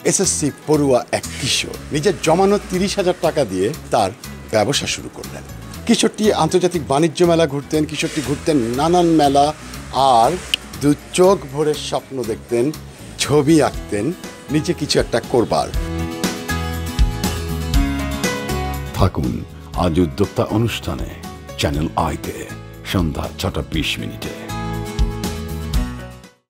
SSC পড়ুয়া এক কিশোর নিজের জমানো ৩০,০০০ টাকা দিয়ে তার ব্যবসা শুরু করলেন। কিশোরটি আন্তর্জাতিক বাণিজ্য মেলা ঘুরতেন, কিশোরটি ঘুরতেন নানান মেলা, আর দু চোখ ভরে স্বপ্ন দেখতেন, ছবি আঁকতেন, নিজে কিছু একটা করবার। থাকুন আজ উদ্যোক্তা অনুষ্ঠানে চ্যানেল আইতে সন্ধ্যা ৬টা ২০ মিনিটে।